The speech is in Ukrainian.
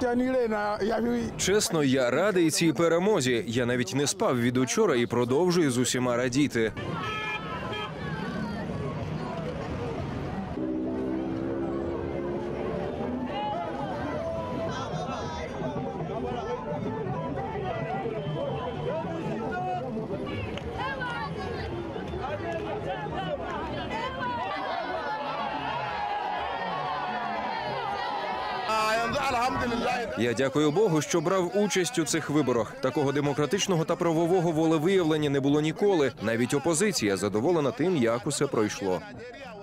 Чесно, я радий цій перемозі. Я навіть не спав від учора і продовжую з усіма радіти. Я дякую Богу, що брав участь у цих виборах. Такого демократичного та правового волевиявлення не було ніколи. Навіть опозиція задоволена тим, як усе пройшло.